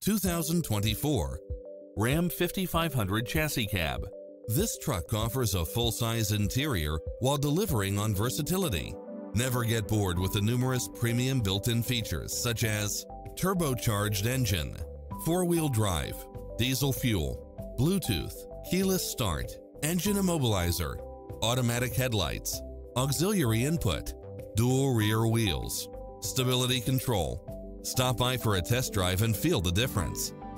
2024 Ram 5500 Chassis Cab. This truck offers a full-size interior while delivering on versatility. Never get bored with the numerous premium built-in features such as turbocharged engine, four-wheel drive, diesel fuel, Bluetooth, keyless start, engine immobilizer, automatic headlights, auxiliary input, dual rear wheels, stability control. Stop by for a test drive and feel the difference.